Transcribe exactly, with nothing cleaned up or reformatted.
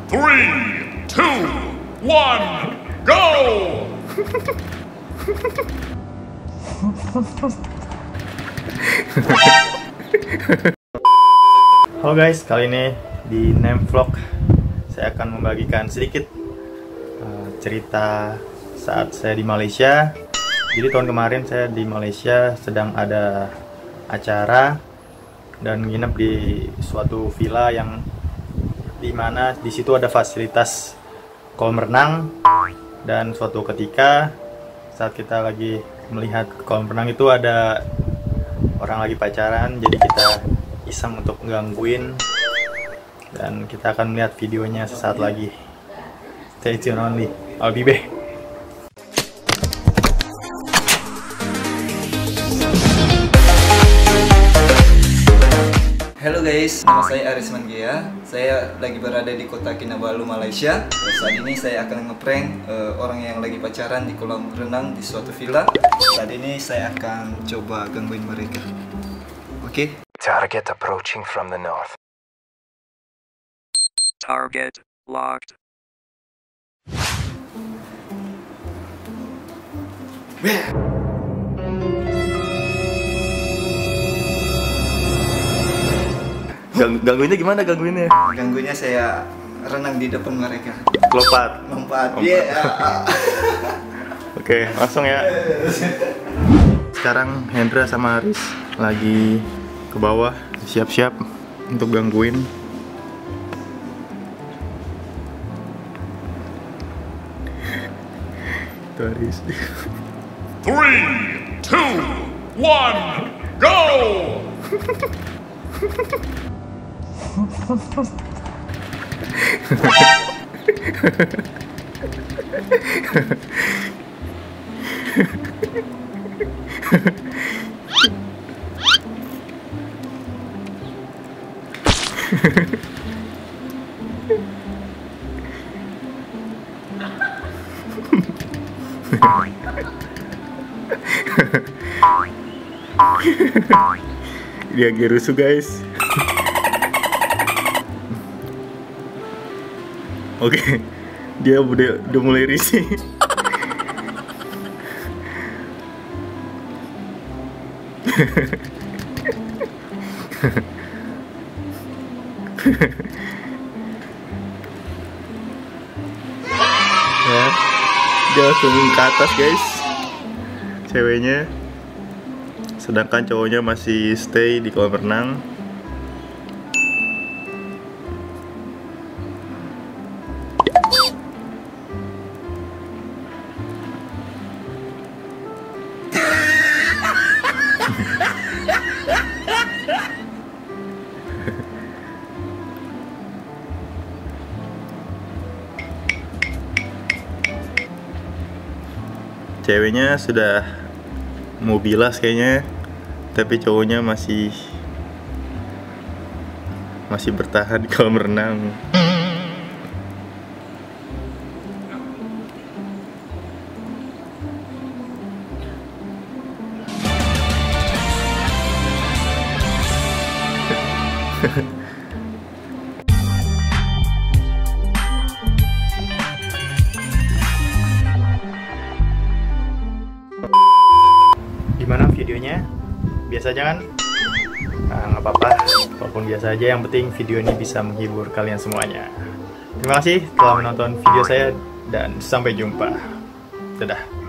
three, two, one, go! Halo guys, kali ini di Name Vlog saya akan membagikan sedikit uh, cerita saat saya di Malaysia. Jadi tahun kemarin saya di Malaysia sedang ada acara dan menginap di suatu villa yang dimana di situ ada fasilitas kolam renang. Dan suatu ketika saat kita lagi melihat kolam renang itu ada orang lagi pacaran, jadi kita iseng untuk gangguin dan kita akan melihat videonya sesaat lagi. Stay tune only, I'll be back. Halo guys, nama saya Arisman Gea. Saya lagi berada di kota Kinabalu, Malaysia. Saat ini saya akan ngeprank uh, orang yang lagi pacaran di kolam renang di suatu villa. Saat ini saya akan coba gangguin mereka. Oke? Okay? Target approaching from the north. Target locked. Gang gangguinnya gimana gangguinnya? Gangguinnya saya renang di depan mereka. Lompat. Lompat. Iya. Yeah. Oke, langsung ya. Sekarang Hendra sama Aris lagi ke bawah, siap-siap untuk gangguin. Itu Aris. Three, two, one, go! Dia lagi rusuh guys. Oke, okay. Dia udah, udah mulai risih. Ya, dia langsung ke atas guys, ceweknya, sedangkan cowoknya masih stay di kolam renang. Ceweknya sudah mau bilas kayaknya, tapi cowoknya masih masih bertahan di kolam renang. Gimana videonya? Biasa aja kan? Nah, nggak apa-apa, walaupun biasa aja, yang penting video ini bisa menghibur kalian semuanya. Terima kasih telah menonton video saya dan sampai jumpa. Dadah.